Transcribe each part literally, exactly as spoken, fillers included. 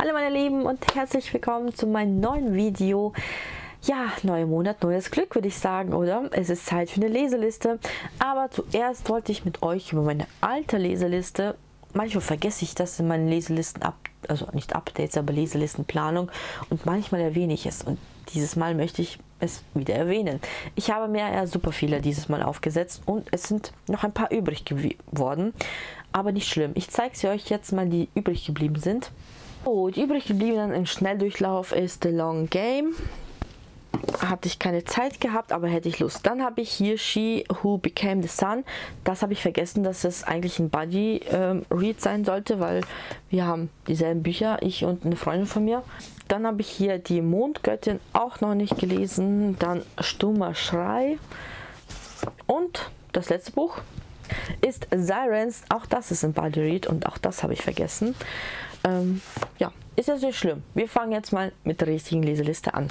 Hallo meine Lieben und herzlich willkommen zu meinem neuen Video. Ja, neuer Monat, neues Glück würde ich sagen, oder? Es ist Zeit für eine Leseliste. Aber zuerst wollte ich mit euch über meine alte Leseliste, manchmal vergesse ich das in meinen Leselisten, ab, also nicht Updates, aber Leselistenplanung, und manchmal erwähne ich es. Und dieses Mal möchte ich es wieder erwähnen. Ich habe mir ja super viele dieses Mal aufgesetzt und es sind noch ein paar übrig geworden. Aber nicht schlimm. Ich zeige sie euch jetzt mal, die übrig geblieben sind. Oh, die übrig gebliebenen im Schnelldurchlauf ist The Long Game. Hatte ich keine Zeit gehabt, aber hätte ich Lust. Dann habe ich hier She Who Became the Sun. Das habe ich vergessen, dass es eigentlich ein Buddy-Read sein sollte, weil wir haben dieselben Bücher, ich und eine Freundin von mir. Dann habe ich hier Die Mondgöttin, auch noch nicht gelesen. Dann Stummer Schrei. Und das letzte Buch ist Sirens. Auch das ist ein Buddy-Read und auch das habe ich vergessen. Ähm, ja, ist das nicht schlimm. Wir fangen jetzt mal mit der richtigen Leseliste an.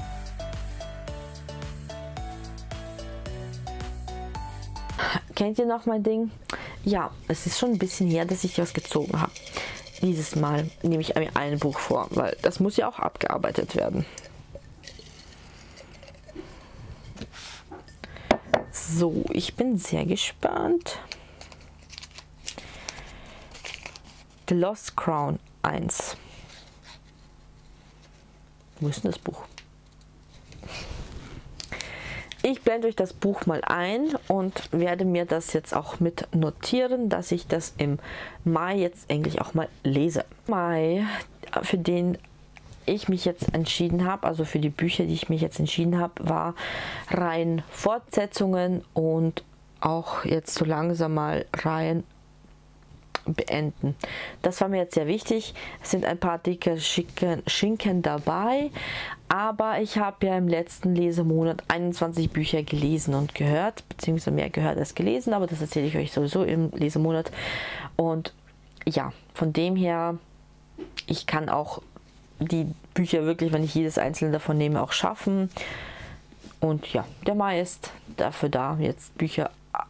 Kennt ihr noch mein Ding? Ja, es ist schon ein bisschen her, dass ich was gezogen habe. Dieses Mal nehme ich mir ein Buch vor, weil das muss ja auch abgearbeitet werden. So, ich bin sehr gespannt. The Lost Crown eins. Wo ist denn das Buch? Ich blende euch das Buch mal ein und werde mir das jetzt auch mit notieren, dass ich das im Mai jetzt endlich auch mal lese. Mai, für den ich mich jetzt entschieden habe, also für die Bücher, die ich mich jetzt entschieden habe, war rein Fortsetzungen und auch jetzt so langsam mal rein beenden. Das war mir jetzt sehr wichtig. Es sind ein paar dicke Schinken, Schinken dabei, aber ich habe ja im letzten Lesemonat einundzwanzig Bücher gelesen und gehört, beziehungsweise mehr gehört als gelesen, aber das erzähle ich euch sowieso im Lesemonat. Und ja, von dem her, ich kann auch die Bücher wirklich, wenn ich jedes einzelne davon nehme, auch schaffen. Und ja, der Mai ist dafür da, jetzt Bücher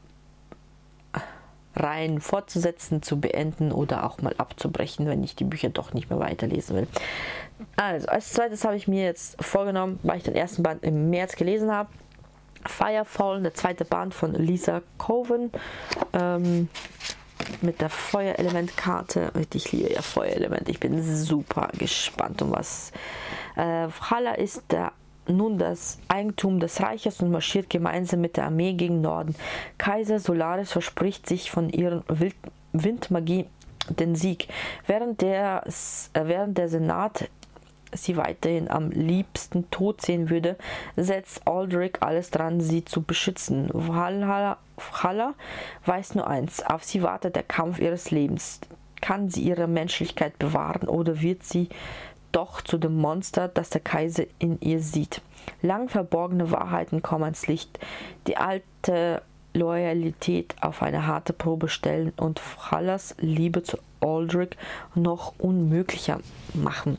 rein fortzusetzen, zu beenden oder auch mal abzubrechen, wenn ich die Bücher doch nicht mehr weiterlesen will. Also, als zweites habe ich mir jetzt vorgenommen, weil ich den ersten Band im März gelesen habe, Firefall, der zweite Band von Lisa Coven, ähm, mit der Feuerelement-Karte. Ich liebe ja Feuerelement, ich bin super gespannt, um was. Äh, Valhalla ist der nun das Eigentum des Reiches und marschiert gemeinsam mit der Armee gegen Norden. Kaiser Solaris verspricht sich von ihrer Wild Windmagie den Sieg, während der, äh, während der Senat sie weiterhin am liebsten tot sehen würde, setzt Aldrich alles dran, sie zu beschützen. Valhalla, Valhalla weiß nur eins: Auf sie wartet der Kampf ihres Lebens. Kann sie ihre Menschlichkeit bewahren oder wird sie doch zu dem Monster, das der Kaiser in ihr sieht? Lang verborgene Wahrheiten kommen ans Licht, die alte Loyalität auf eine harte Probe stellen und Valhallas Liebe zu Aldrich noch unmöglicher machen.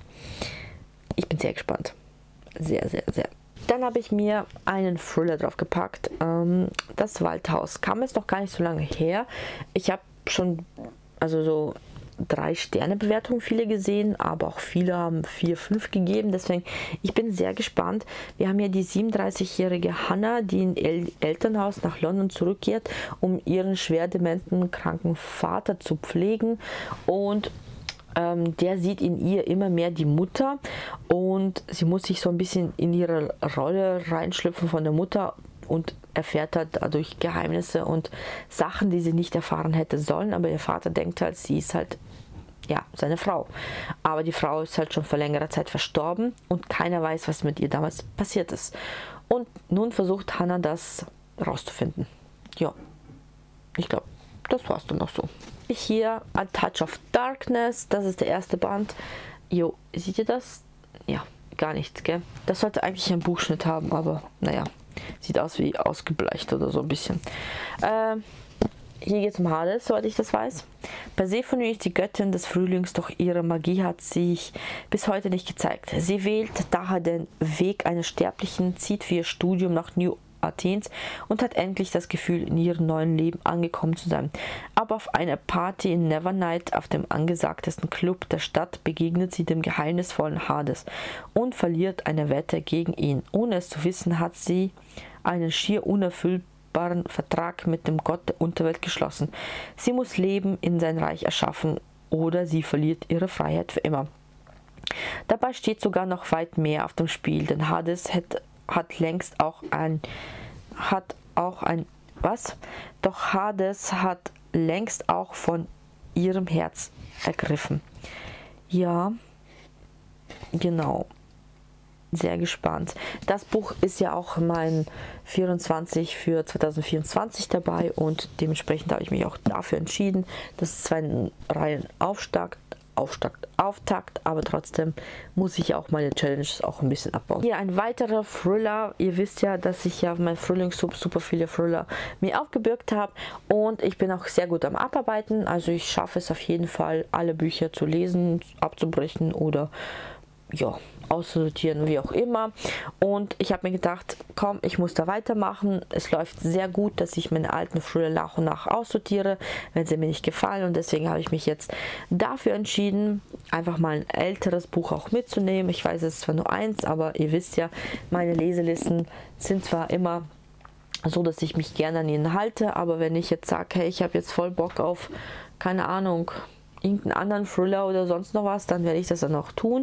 Ich bin sehr gespannt. Sehr, sehr, sehr. Dann habe ich mir einen Thriller drauf gepackt. Ähm, das Waldhaus. Kam jetzt noch gar nicht so lange her. Ich habe schon, also so drei Sterne Bewertungen viele gesehen, aber auch viele haben vier, fünf gegeben, deswegen ich bin sehr gespannt. Wir haben ja die siebenunddreißigjährige Hannah, die in El Elternhaus nach London zurückkehrt, um ihren schwer dementen kranken Vater zu pflegen, und ähm, der sieht in ihr immer mehr die Mutter und sie muss sich so ein bisschen in ihre Rolle reinschlüpfen von der Mutter und erfährt halt dadurch Geheimnisse und Sachen, die sie nicht erfahren hätte sollen, aber ihr Vater denkt halt, sie ist halt, ja, seine Frau. Aber die Frau ist halt schon vor längerer Zeit verstorben und keiner weiß, was mit ihr damals passiert ist. Und nun versucht Hannah das rauszufinden. Ja, ich glaube, das war's dann noch so. Hier A Touch of Darkness, das ist der erste Band. Jo, seht ihr das? Ja, gar nichts, gell? Das sollte eigentlich einen Buchschnitt haben, aber naja. Sieht aus wie ausgebleicht oder so ein bisschen. Äh, hier geht es um Hades, soweit ich das weiß. Persephone ist die Göttin des Frühlings, doch ihre Magie hat sich bis heute nicht gezeigt. Sie wählt daher den Weg eines Sterblichen, zieht für ihr Studium nach New Athens und hat endlich das Gefühl, in ihrem neuen Leben angekommen zu sein. Aber auf einer Party in Nevernight, auf dem angesagtesten Club der Stadt, begegnet sie dem geheimnisvollen Hades und verliert eine Wette gegen ihn. Ohne es zu wissen, hat sie einen schier unerfüllbaren Vertrag mit dem Gott der Unterwelt geschlossen. Sie muss Leben in sein Reich erschaffen oder sie verliert ihre Freiheit für immer. Dabei steht sogar noch weit mehr auf dem Spiel, denn Hades hat, hat längst auch ein, hat auch ein, was? Doch Hades hat längst auch von ihrem Herz ergriffen. Ja, genau. Sehr gespannt. Das Buch ist ja auch mein vierundzwanzig für zwanzig vierundzwanzig dabei und dementsprechend habe ich mich auch dafür entschieden. Das ist zwar ein Reihen Auftakt, Auftakt, Auftakt, aber trotzdem muss ich auch meine Challenges auch ein bisschen abbauen. Hier ein weiterer Thriller. Ihr wisst ja, dass ich ja mein Frühlingssub super viele Thriller mir aufgebürgt habe und ich bin auch sehr gut am Abarbeiten. Also ich schaffe es auf jeden Fall, alle Bücher zu lesen, abzubrechen oder ja, auszusortieren, wie auch immer. Und ich habe mir gedacht, komm, ich muss da weitermachen. Es läuft sehr gut, dass ich meine alten Thriller nach und nach aussortiere, wenn sie mir nicht gefallen. Und deswegen habe ich mich jetzt dafür entschieden, einfach mal ein älteres Buch auch mitzunehmen. Ich weiß, es ist zwar nur eins, aber ihr wisst ja, meine Leselisten sind zwar immer so, dass ich mich gerne an ihnen halte, aber wenn ich jetzt sage, hey, ich habe jetzt voll Bock auf, keine Ahnung, irgendeinen anderen Thriller oder sonst noch was, dann werde ich das dann auch tun.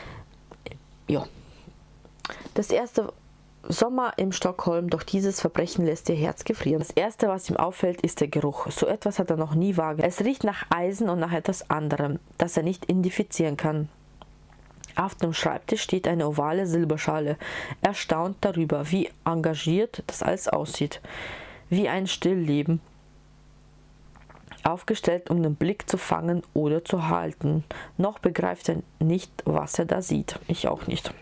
Ja, das erste Sommer in Stockholm, doch dieses Verbrechen lässt ihr Herz gefrieren. Das erste, was ihm auffällt, ist der Geruch. So etwas hat er noch nie wahrgenommen. Es riecht nach Eisen und nach etwas anderem, das er nicht identifizieren kann. Auf dem Schreibtisch steht eine ovale Silberschale. Er staunt darüber, wie engagiert das alles aussieht. Wie ein Stillleben. Aufgestellt, um den Blick zu fangen oder zu halten. Noch begreift er nicht, was er da sieht. Ich auch nicht.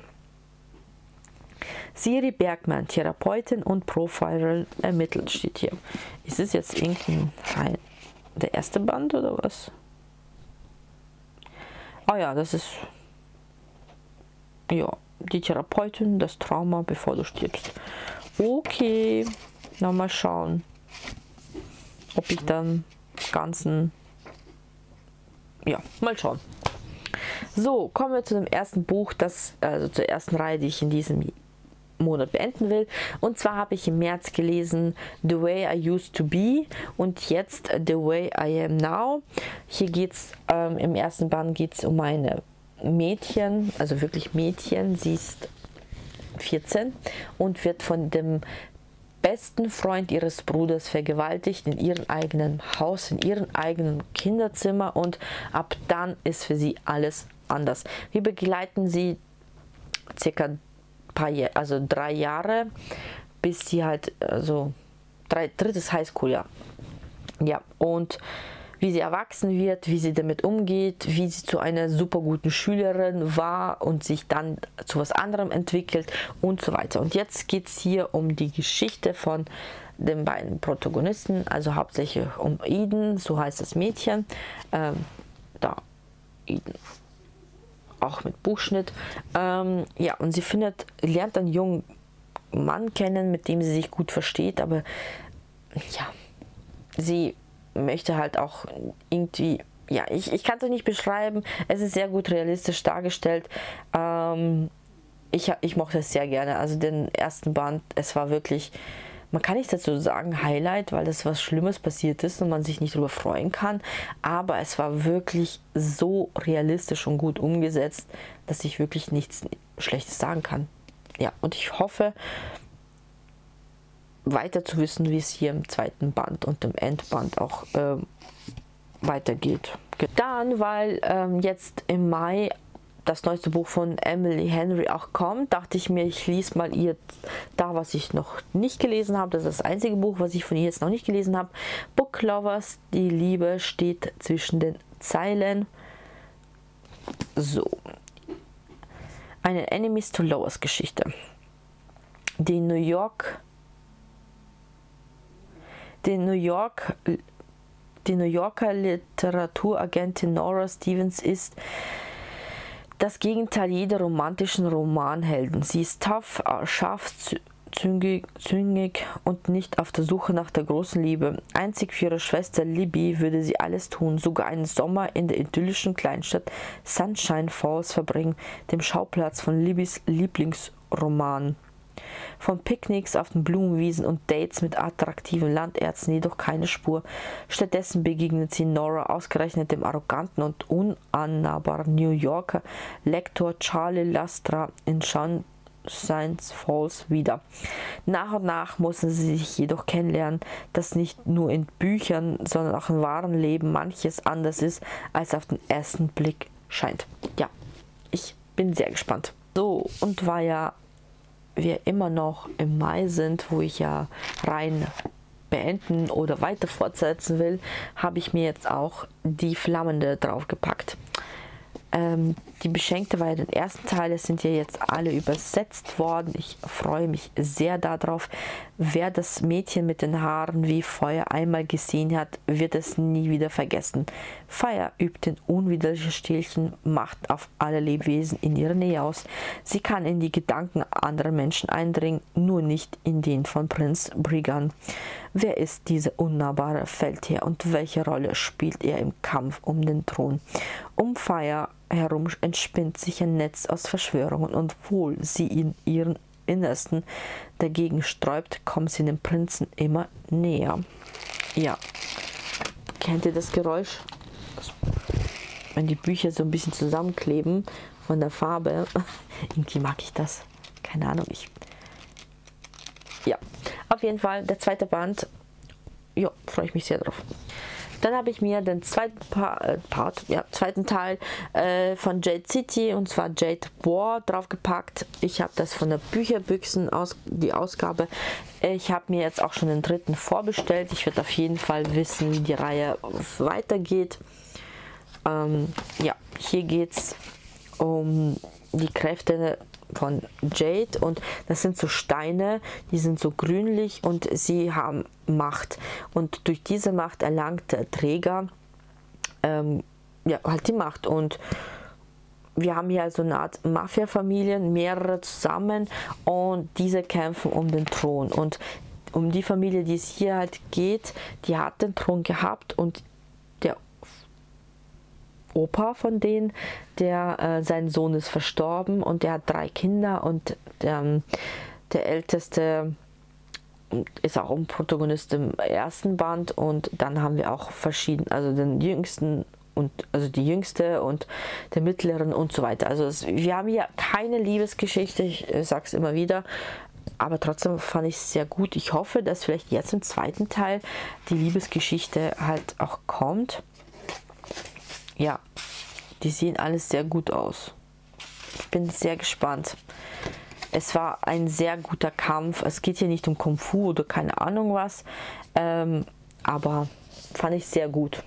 Siri Bergman, Therapeutin und Profilerin, ermittelt, steht hier. Ist es jetzt irgendein Rein, der erste Band oder was? Ah ja, das ist ja die Therapeutin, das Trauma, bevor du stirbst. Okay, na mal schauen, ob ich dann ganzen, ja, mal schauen. So, kommen wir zu dem ersten Buch, das, also zur ersten Reihe, die ich in diesem Monat beenden will. Und zwar habe ich im März gelesen The Way I Used to Be und jetzt The Way I Am Now. Hier geht es, ähm, im ersten Band geht es um eine Mädchen, also wirklich Mädchen, sie ist vierzehn und wird von dem besten Freund ihres Bruders vergewaltigt in ihrem eigenen Haus, in ihrem eigenen Kinderzimmer und ab dann ist für sie alles anders. Wir begleiten sie circa paar Jahre, also drei Jahre, bis sie halt, also drei, drittes Highschool-Jahr. Ja, und wie sie erwachsen wird, wie sie damit umgeht, wie sie zu einer super guten Schülerin war und sich dann zu was anderem entwickelt und so weiter. Und jetzt geht es hier um die Geschichte von den beiden Protagonisten, also hauptsächlich um Eden, so heißt das Mädchen. Ähm, da, Eden. Auch mit Buchschnitt. Ähm, ja, und sie findet, lernt einen jungen Mann kennen, mit dem sie sich gut versteht, aber ja, sie möchte halt auch irgendwie, ja, ich, ich kann es nicht beschreiben, es ist sehr gut realistisch dargestellt. Ähm, ich, ich mochte es sehr gerne, also den ersten Band, es war wirklich, man kann nicht dazu sagen Highlight, weil das was Schlimmes passiert ist und man sich nicht darüber freuen kann, aber es war wirklich so realistisch und gut umgesetzt, dass ich wirklich nichts Schlechtes sagen kann. Ja, und ich hoffe, weiter zu wissen, wie es hier im zweiten Band und im Endband auch ähm, weitergeht. Dann, weil ähm, jetzt im Mai das neueste Buch von Emily Henry auch kommt, dachte ich mir, ich lese mal ihr da, was ich noch nicht gelesen habe. Das ist das einzige Buch, was ich von ihr jetzt noch nicht gelesen habe. Book Lovers, die Liebe steht zwischen den Zeilen. So. Eine Enemies to Lovers Geschichte. Die New York Die New York die New Yorker Literaturagentin Nora Stevens ist das Gegenteil jeder romantischen Romanhelden. Sie ist tough, scharf, züngig, züngig und nicht auf der Suche nach der großen Liebe. Einzig für ihre Schwester Libby würde sie alles tun, sogar einen Sommer in der idyllischen Kleinstadt Sunshine Falls verbringen, dem Schauplatz von Libbys Lieblingsroman. Von Picknicks auf den Blumenwiesen und Dates mit attraktiven Landärzten jedoch keine Spur. Stattdessen begegnet sie Nora ausgerechnet dem arroganten und unannahbaren New Yorker Lektor Charlie Lastra in Sunshine Falls wieder. Nach und nach mussten sie sich jedoch kennenlernen, dass nicht nur in Büchern, sondern auch im wahren Leben manches anders ist, als auf den ersten Blick scheint. Ja, ich bin sehr gespannt. So, und war ja wir immer noch im Mai sind, wo ich ja rein beenden oder weiter fortsetzen will, habe ich mir jetzt auch die Flammende draufgepackt. Ähm, die Beschenkte war ja den ersten Teile, sind ja jetzt alle übersetzt worden. Ich freue mich sehr darauf. Wer das Mädchen mit den Haaren wie Feuer einmal gesehen hat, wird es nie wieder vergessen. Fire übt den unwiderruflichen Stilchen Macht auf alle Lebewesen in ihrer Nähe aus. Sie kann in die Gedanken anderer Menschen eindringen, nur nicht in den von Prinz Briggan. Wer ist dieser unnahbare Feldherr und welche Rolle spielt er im Kampf um den Thron? Um Fire herum entspinnt sich ein Netz aus Verschwörungen und obwohl sie in ihren Innersten dagegen sträubt, kommt sie dem Prinzen immer näher. Ja, kennt ihr das Geräusch? Wenn die Bücher so ein bisschen zusammenkleben von der Farbe. Irgendwie mag ich das. Keine Ahnung, ich... Ja, auf jeden Fall der zweite Band. Ja, freue ich mich sehr drauf. Dann habe ich mir den zweiten pa äh, Part, ja, zweiten Teil äh, von Jade City, und zwar Jade War, draufgepackt. Ich habe das von der Bücherbüchsen aus, die Ausgabe. Ich habe mir jetzt auch schon den dritten vorbestellt. Ich werde auf jeden Fall wissen, wie die Reihe weitergeht. Ähm, ja, hier geht es um die Kräfte von Jade, und das sind so Steine, die sind so grünlich und sie haben Macht, und durch diese Macht erlangt der Träger ähm, ja, halt die Macht, und wir haben hier also eine Art Mafia-Familien, mehrere zusammen, und diese kämpfen um den Thron, und um die Familie, die es hier halt geht, die hat den Thron gehabt, und der Opa von denen, der äh, sein Sohn ist verstorben und der hat drei Kinder, und der, der älteste ist auch ein Protagonist im ersten Band, und dann haben wir auch verschiedene, also den jüngsten und also die jüngste und der mittleren und so weiter. Also es, wir haben hier keine Liebesgeschichte, ich äh, sage es immer wieder, aber trotzdem fand ich es sehr gut. Ich hoffe, dass vielleicht jetzt im zweiten Teil die Liebesgeschichte halt auch kommt. Ja, die sehen alles sehr gut aus. Ich bin sehr gespannt. Es war ein sehr guter Kampf. Es geht hier nicht um Kung Fu oder keine Ahnung was. Ähm, aber fand ich sehr gut.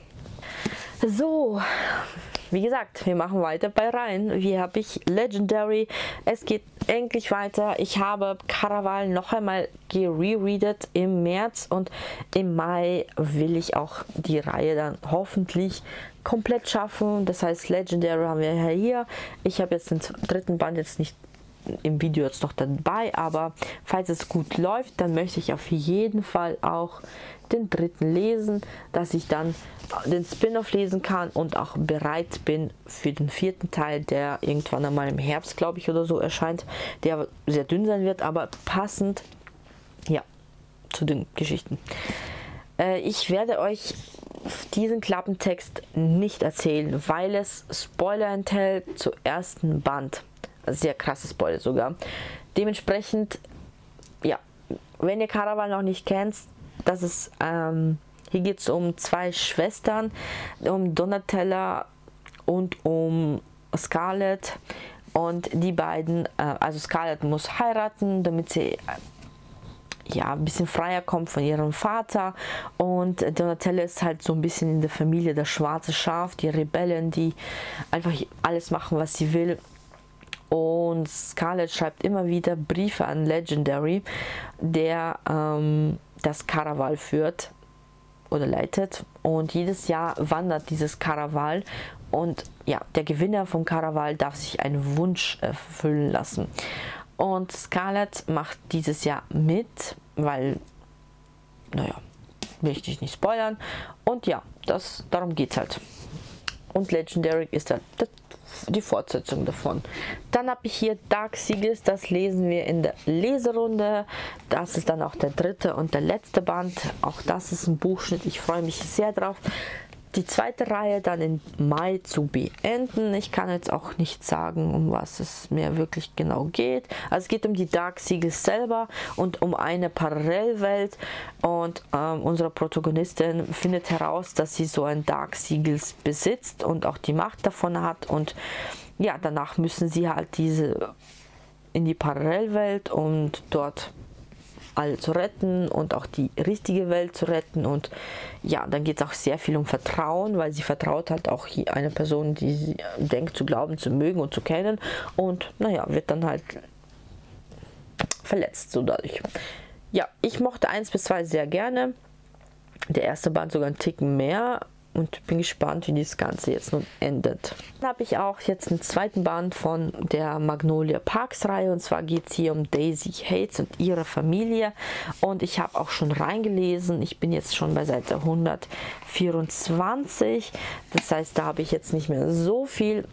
So, wie gesagt, wir machen weiter bei Reihen. Hier habe ich Legendary. Es geht endlich weiter. Ich habe Caraval noch einmal gerereadet im März, und im Mai will ich auch die Reihe dann hoffentlich komplett schaffen. Das heißt, Legendary haben wir hier. Ich habe jetzt den dritten Band jetzt nicht im Video jetzt noch dabei, aber falls es gut läuft, dann möchte ich auf jeden Fall auch den dritten lesen, dass ich dann den Spin-off lesen kann und auch bereit bin für den vierten Teil, der irgendwann einmal im Herbst, glaube ich, oder so erscheint, der sehr dünn sein wird, aber passend, ja, zu den Geschichten. Äh, ich werde euch diesen Klappentext nicht erzählen, weil es Spoiler enthält zu ersten Band. Sehr krasse Spoiler sogar. Dementsprechend, ja, wenn ihr Caraval noch nicht kennt, das ist, ähm, hier geht es um zwei Schwestern, um Donatella und um Scarlett, und die beiden, äh, also Scarlett muss heiraten, damit sie äh, ja, ein bisschen freier kommt von ihrem Vater, und Donatella ist halt so ein bisschen in der Familie das schwarze Schaf, die Rebellen, die einfach alles machen, was sie will. Und Scarlett schreibt immer wieder Briefe an Legendary, der ähm, das Caraval führt oder leitet. Und jedes Jahr wandert dieses Caraval. Und ja, der Gewinner vom Caraval darf sich einen Wunsch erfüllen lassen. Und Scarlett macht dieses Jahr mit, weil, naja, möchte ich nicht spoilern. Und ja, das, darum geht es halt. Und Legendary ist halt die Fortsetzung davon. Dann habe ich hier Dark Seagulls, das lesen wir in der Leserunde. Das ist dann auch der dritte und der letzte Band. Auch das ist ein Buchschnitt, ich freue mich sehr drauf, die zweite Reihe dann im Mai zu beenden. Ich kann jetzt auch nicht sagen, um was es mir wirklich genau geht. Also es geht um die Dark Seagulls selber und um eine Parallelwelt. Und ähm, unsere Protagonistin findet heraus, dass sie so ein Dark Seagulls besitzt und auch die Macht davon hat. Und ja, danach müssen sie halt diese in die Parallelwelt und dort alle zu retten und auch die richtige Welt zu retten. Und ja, dann geht es auch sehr viel um Vertrauen, weil sie vertraut halt auch hier eine Person, die sie denkt zu glauben, zu mögen und zu kennen, und naja, wird dann halt verletzt so dadurch. Ja, ich mochte eins bis zwei sehr gerne, der erste Band sogar einen Ticken mehr, und bin gespannt, wie das Ganze jetzt nun endet. Dann habe ich auch jetzt einen zweiten Band von der Magnolia Parks Reihe, und zwar geht es hier um Daisy Hates und ihre Familie, und ich habe auch schon reingelesen. Ich bin jetzt schon bei Seite hundertvierundzwanzig, das heißt, da habe ich jetzt nicht mehr so viel.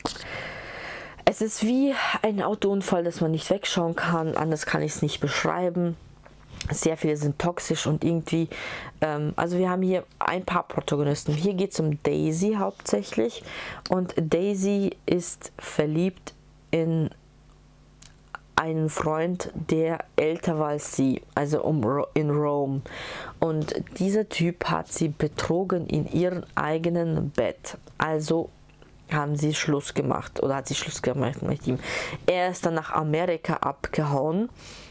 Es ist wie ein Autounfall, das man nicht wegschauen kann, anders kann ich es nicht beschreiben. Sehr viele sind toxisch und irgendwie, ähm, also wir haben hier ein paar Protagonisten. Hier geht es um Daisy hauptsächlich, und Daisy ist verliebt in einen Freund, der älter war als sie, also um Ro in Rome. Und dieser Typ hat sie betrogen in ihrem eigenen Bett. Also haben sie Schluss gemacht, oder hat sie Schluss gemacht mit ihm. Er ist dann nach Amerika abgehauen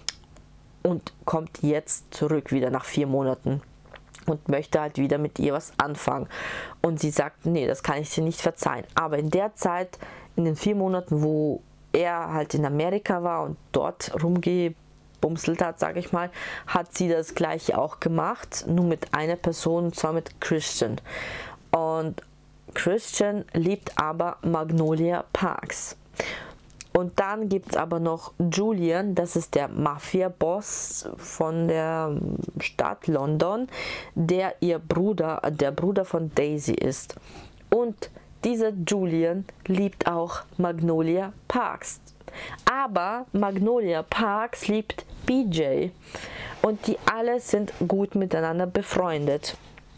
und kommt jetzt zurück, wieder nach vier Monaten, und möchte halt wieder mit ihr was anfangen. Und sie sagt, nee, das kann ich dir nicht verzeihen. Aber in der Zeit, in den vier Monaten, wo er halt in Amerika war und dort rumgebumselt hat, sage ich mal, hat sie das gleiche auch gemacht, nur mit einer Person, und zwar mit Christian. Und Christian liebt aber Magnolia Parks. Und dann gibt es aber noch Julian, das ist der Mafia-Boss von der Stadt London, der ihr Bruder, der Bruder von Daisy ist. Und dieser Julian liebt auch Magnolia Parks. Aber Magnolia Parks liebt B J. Und die alle sind gut miteinander befreundet.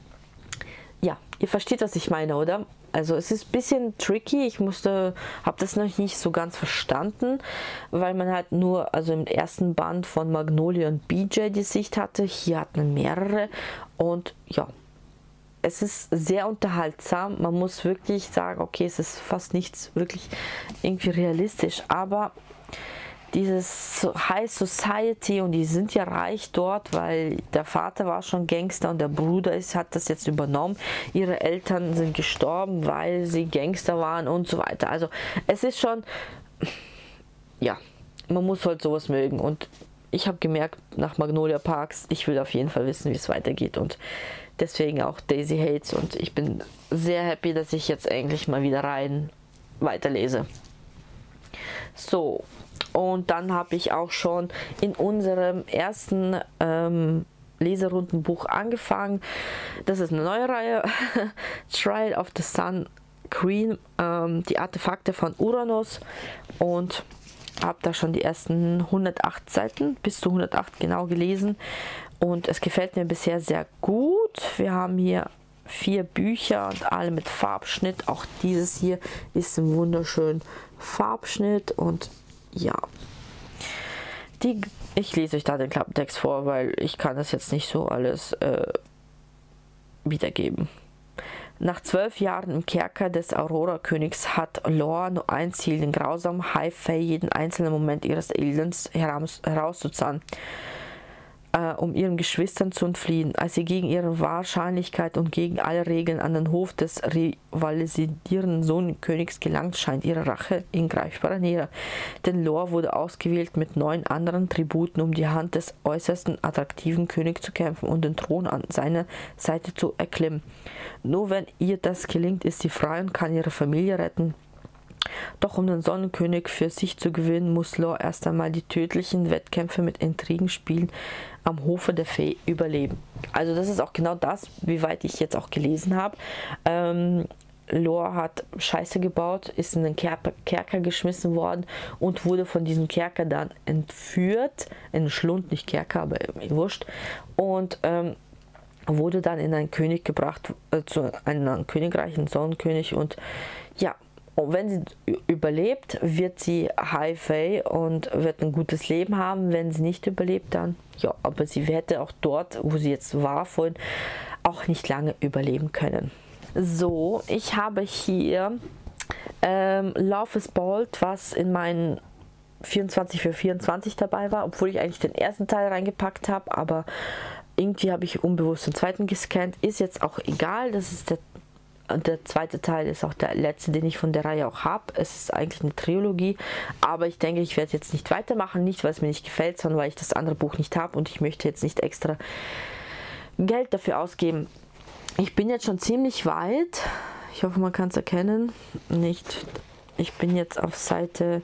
Ja, ihr versteht, was ich meine, oder? Also es ist ein bisschen tricky, ich musste, habe das noch nicht so ganz verstanden, weil man halt nur, also im ersten Band von Magnolia und B J die Sicht hatte, hier hat man mehrere, und ja, es ist sehr unterhaltsam, man muss wirklich sagen, okay, es ist fast nichts wirklich irgendwie realistisch, aber dieses High Society, und die sind ja reich dort, weil der Vater war schon Gangster und der Bruder ist, hat das jetzt übernommen. Ihre Eltern sind gestorben, weil sie Gangster waren und so weiter. Also es ist schon, ja, man muss halt sowas mögen, und ich habe gemerkt, nach Magnolia Parks, ich will auf jeden Fall wissen, wie es weitergeht, und deswegen auch Daisy Hates, und ich bin sehr happy, dass ich jetzt endlich mal wieder rein weiterlese. So. Und dann habe ich auch schon in unserem ersten ähm, Leserundenbuch angefangen. Das ist eine neue Reihe. Trial of the Sun Queen, ähm, die Artefakte von Uranus. Und habe da schon die ersten hundertacht Seiten, bis zu hundertacht genau gelesen. Und es gefällt mir bisher sehr gut. Wir haben hier vier Bücher und alle mit Farbschnitt. Auch dieses hier ist ein wunderschöner Farbschnitt, und ja, die, ich lese euch da den Klappentext vor, weil ich kann das jetzt nicht so alles äh, wiedergeben. Nach zwölf Jahren im Kerker des Aurora-Königs hat Lore nur ein Ziel, den grausamen High-Fae jeden einzelnen Moment ihres Elends heraus, herauszuzahlen, äh, um ihren Geschwistern zu entfliehen. Als sie gegen ihre Wahrscheinlichkeit und gegen alle Regeln an den Hof des rivalisierenden Sohn-Königs gelangt, scheint ihre Rache in greifbarer Nähe. Denn Lore wurde ausgewählt, mit neun anderen Tributen um die Hand des äußersten attraktiven Königs zu kämpfen und den Thron an seiner Seite zu erklimmen. Nur wenn ihr das gelingt, ist sie frei und kann ihre Familie retten Doch um den Sonnenkönig für sich zu gewinnen, muss Lore erst einmal die tödlichen Wettkämpfe mit Intrigenspielen am Hofe der Fee überleben. Also das ist auch genau das, wie weit ich jetzt auch gelesen habe. Ähm, Lore hat Scheiße gebaut, ist in den Kerker, Kerker geschmissen worden und wurde von diesem Kerker dann entführt, in den Schlund, nicht Kerker, aber wurscht, und ähm, wurde dann in ein König gebracht, äh, zu einem Königreich, ein Sonnenkönig, und ja, und wenn sie überlebt, wird sie High Fae und wird ein gutes Leben haben. Wenn sie nicht überlebt, dann ja, aber sie hätte auch dort, wo sie jetzt war, vorhin auch nicht lange überleben können. So, ich habe hier ähm, Love is Bold, was in meinen vierundzwanzig für vierundzwanzig dabei war, obwohl ich eigentlich den ersten Teil reingepackt habe, aber irgendwie habe ich unbewusst den zweiten gescannt. Ist jetzt auch egal, das ist der Der zweite Teil ist auch der letzte, den ich von der Reihe auch habe. Es ist eigentlich eine Trilogie, aber ich denke, ich werde jetzt nicht weitermachen. Nicht, weil es mir nicht gefällt, sondern weil ich das andere Buch nicht habe und ich möchte jetzt nicht extra Geld dafür ausgeben. Ich bin jetzt schon ziemlich weit. Ich hoffe, man kann es erkennen. Nicht. Ich bin jetzt auf Seite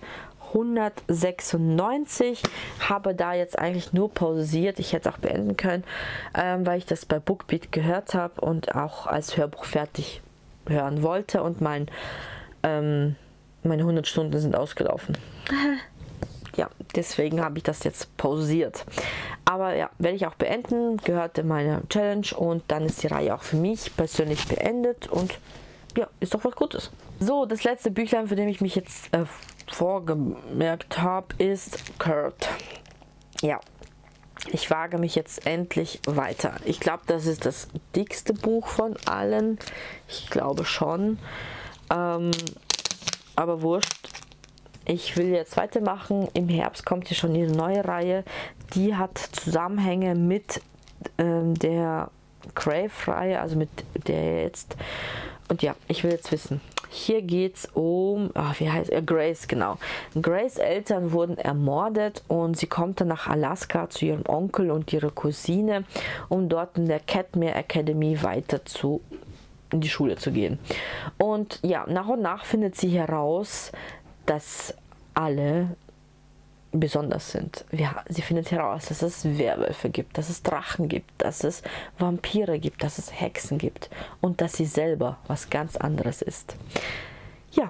hundertsechsundneunzig, habe da jetzt eigentlich nur pausiert. Ich hätte es auch beenden können, ähm, weil ich das bei Bookbeat gehört habe und auch als Hörbuch fertig hören wollte, und mein, ähm, meine hundert Stunden sind ausgelaufen. Ja, deswegen habe ich das jetzt pausiert. Aber ja, werde ich auch beenden, gehörte meine Challenge, und dann ist die Reihe auch für mich persönlich beendet, und ja, ist doch was Gutes. So, das letzte Büchlein, für das ich mich jetzt äh, vorgemerkt habe, ist Kurt. Ja, ich wage mich jetzt endlich weiter. Ich glaube, das ist das dickste Buch von allen. Ich glaube schon. Ähm, aber wurscht. Ich will jetzt weitermachen. Im Herbst kommt hier schon eine neue Reihe. Die hat Zusammenhänge mit ähm, der Crave-Reihe, also mit der jetzt. Und ja, ich will jetzt wissen. Hier geht es um, ach, wie heißt er? Grace, genau. Grace' Eltern wurden ermordet und sie kommt dann nach Alaska zu ihrem Onkel und ihrer Cousine, um dort in der Catmere Academy weiter zu, in die Schule zu gehen. Und ja, nach und nach findet sie heraus, dass alle besonders sind. Ja, sie findet heraus, dass es Werwölfe gibt, dass es Drachen gibt, dass es Vampire gibt, dass es Hexen gibt und dass sie selber was ganz anderes ist. Ja,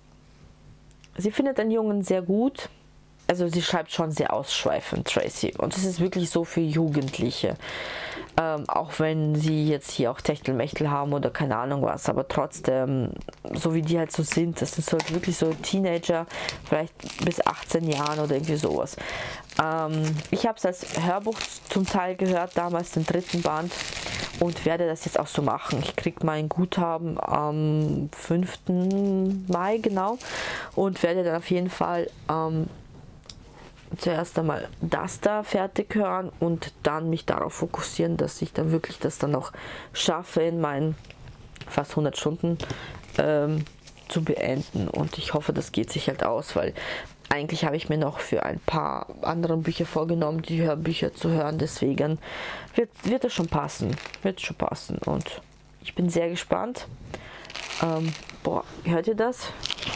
sie findet den Jungen sehr gut. Also sie schreibt schon sehr ausschweifend, Tracy. Und es ist wirklich so für Jugendliche. Ähm, auch wenn sie jetzt hier auch Techtelmechtel haben oder keine Ahnung was. Aber trotzdem, so wie die halt so sind, das sind so wirklich so Teenager, vielleicht bis achtzehn Jahren oder irgendwie sowas. Ähm, ich habe es als Hörbuch zum Teil gehört, damals den dritten Band. Und werde das jetzt auch so machen. Ich kriege mein Guthaben am fünften Mai, genau. Und werde dann auf jeden Fall ähm, zuerst einmal das da fertig hören und dann mich darauf fokussieren, dass ich dann wirklich das dann noch schaffe, in meinen fast hundert Stunden ähm, zu beenden. Und ich hoffe, das geht sich halt aus, weil eigentlich habe ich mir noch für ein paar andere Bücher vorgenommen, die Hörbücher zu hören. Deswegen wird, wird es schon passen. Wird schon passen. Und ich bin sehr gespannt. Ähm, boah, hört ihr das?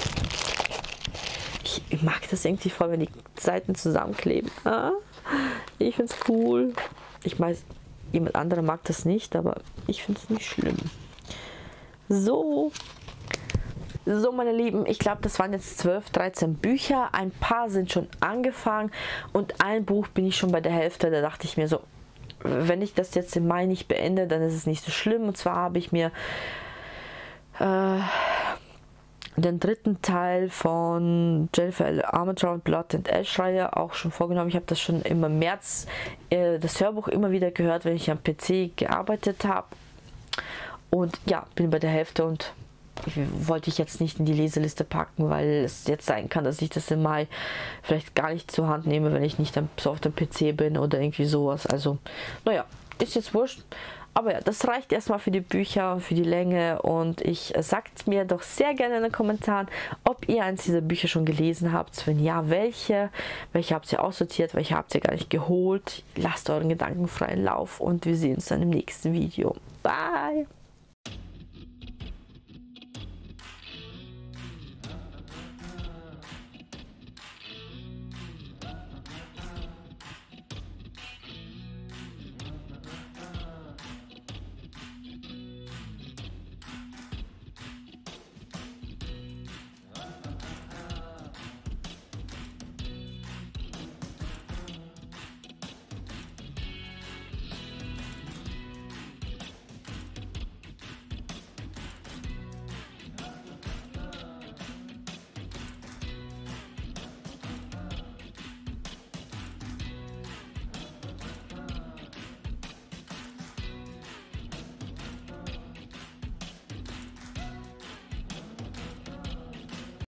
Ich, ich mag das irgendwie voll, wenn die Seiten zusammenkleben. Ah, ich finde es cool. Ich weiß, jemand anderer mag das nicht, aber ich finde es nicht schlimm. So. So, meine Lieben, ich glaube, das waren jetzt zwölf, dreizehn Bücher. Ein paar sind schon angefangen und ein Buch bin ich schon bei der Hälfte. Da dachte ich mir so, wenn ich das jetzt im Mai nicht beende, dann ist es nicht so schlimm. Und zwar habe ich mir äh, den dritten Teil von Jennifer L. Armentrout, Blood and Ash Reihe auch schon vorgenommen. Ich habe das schon im März, äh, das Hörbuch immer wieder gehört, wenn ich am P C gearbeitet habe. Und ja, bin bei der Hälfte und ich wollte ich jetzt nicht in die Leseliste packen, weil es jetzt sein kann, dass ich das im Mai vielleicht gar nicht zur Hand nehme, wenn ich nicht so auf dem P C bin oder irgendwie sowas. Also, naja, ist jetzt wurscht. Aber ja, das reicht erstmal für die Bücher, für die Länge, und ich äh, sagt mir doch sehr gerne in den Kommentaren, ob ihr eins dieser Bücher schon gelesen habt. Wenn ja, welche? Welche habt ihr aussortiert? Welche habt ihr gar nicht geholt? Lasst euren Gedanken freien Lauf und wir sehen uns dann im nächsten Video. Bye!